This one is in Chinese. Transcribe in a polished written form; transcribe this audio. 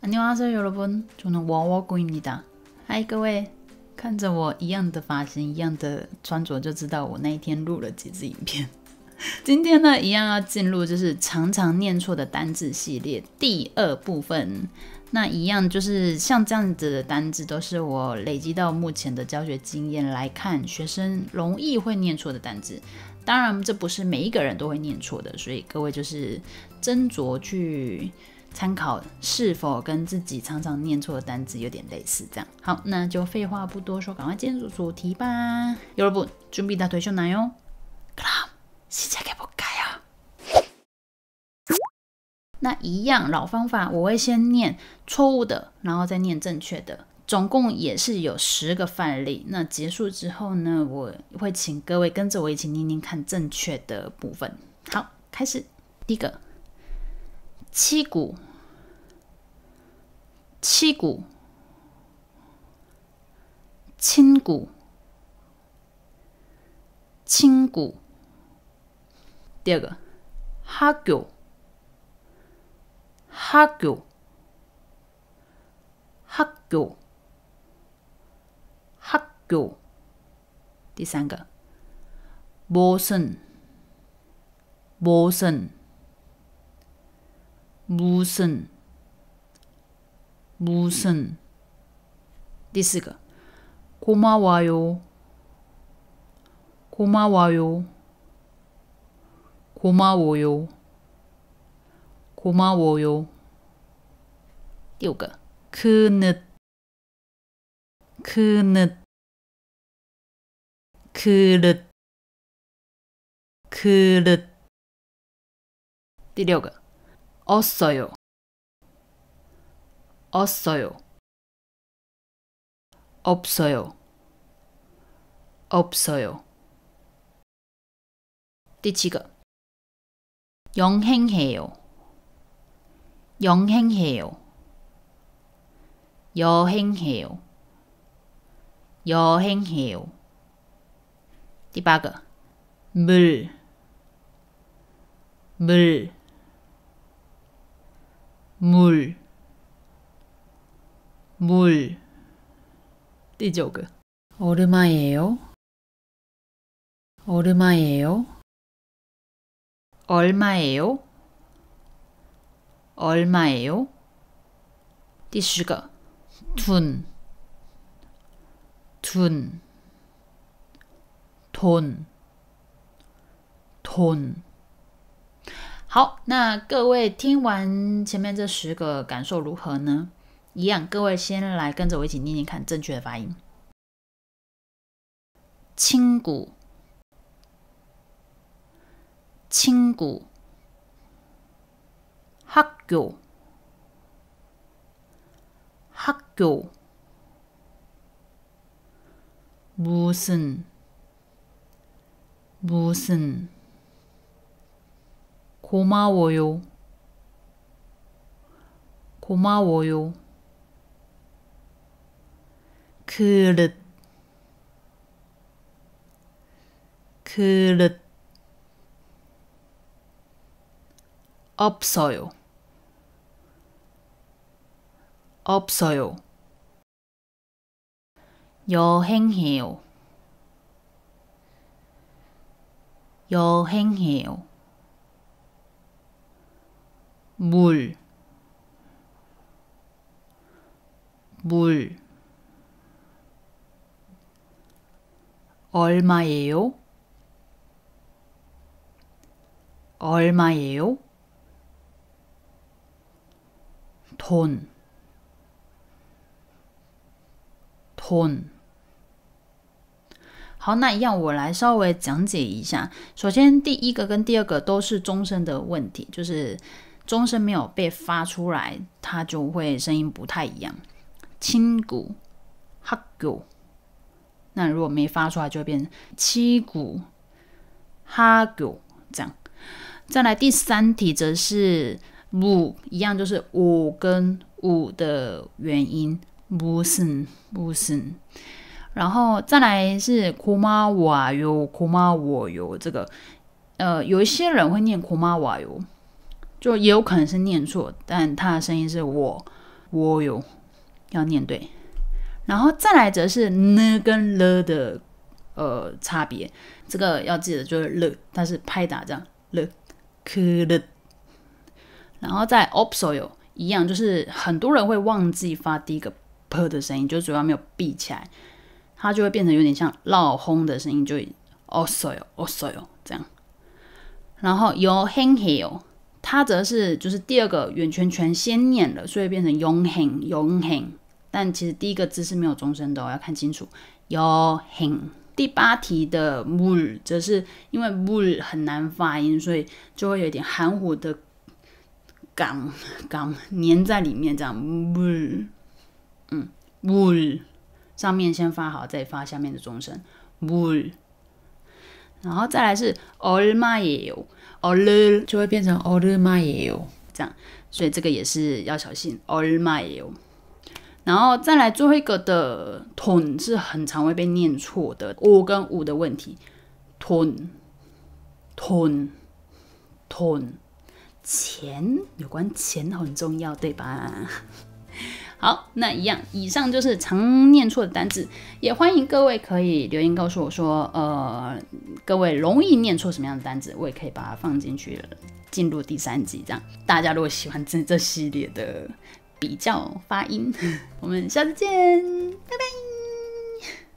안녕하세요 여러분， 저는 워워구입니다。嗨，各位，看着我一样的发型，一样的穿着，就知道我那一天录了几支影片。今天呢，一样要进入就是常常念错的单字系列第二部分。那一样就是像这样子的单字，都是我累积到目前的教学经验来看，学生容易会念错的单字。当然，这不是每一个人都会念错的，所以各位就是斟酌去参考是否跟自己常常念错的单字有点类似。这样好，那就废话不多说，赶快进入主题吧。여러분 준비 다 되셨나요? 그럼 시작해볼까요? 那一样老方法，我会先念错误的，然后再念正确的。总共也是有10个范例。那结束之后呢，我会请各位跟着我一起念念看正确的部分。好，开始。第一个，七股，七股，亲骨，亲骨。第二个，학교，학교，학교，학교。第三个，무슨，무슨，무슨，무슨。第四个，고마워요，고마워요，고마워요，고마워요。第五个，그릇，그릇，그릇，그릇。第六个，없어요，없어요，없어요，없어요。第七个，여행해요，여행해요，여행해요，여행해요。第八个，물，물，물，물。第九个，얼마예요，얼마예요，얼마예요，얼마예요。第10个，돈，돈，돈，돈。好，那各位听完前面这10个感受如何呢？一样，各位先来跟着我一起念念看正确的发音。친구，친구，학교，학교，무슨，무슨，고마워요，고마워요，그릇，그릇， 없어요， 없어요， 여행해요， 여행해요， 물， 물。 얼마예요? 얼마예요? 돈, 돈。 好，那一样我来稍微讲解一下。首先第一个跟第二个都是终身的问题，就是终身没有被发出来，它就会声音不太一样。친구， 학교。 那如果没发出来就会变成친구， 학교这样。再来第三题则是무，一样就是我跟우的元音무슨 무슨。然后再来是고마워요 고마워요，这个有一些人会念고마워요，就也有可能是念错，但它的声音是我我有要念对。然后再来则是呢跟了的差别，这个要记得就是了，它是拍打这样了，可了。然后在 opsoyo 一样，就是很多人会忘记发第一个 p 的声音，就主要没有闭起来，它就会变成有点像闹轰的声音，就 osoyo 这样。然后yohenheo 它则是就是第二个圆圈圈先念了，所以变成 yonghen，但其实第一个字是没有终声的要看清楚 yohen。第8题的 물则是因为 물很难发音，所以就会有点含糊的港粘在里面，这样 물， 물上面先发好，再发下面的终声 물。然后再来是 얼마예요， 얼就会变成 얼마예요这样，所以这个也是要小心 얼마예요。然后再来最后一个的 돈是很常会被念错的，o跟5的问题。돈， 钱，有关钱很重要，对吧？好，那一样，以上就是常念错的单字，也欢迎各位可以留言告诉我说，各位容易念错什么样的单字，我也可以把它放进去了，进入第3集，这样大家如果喜欢这系列的比较发音，我们下次见，拜拜。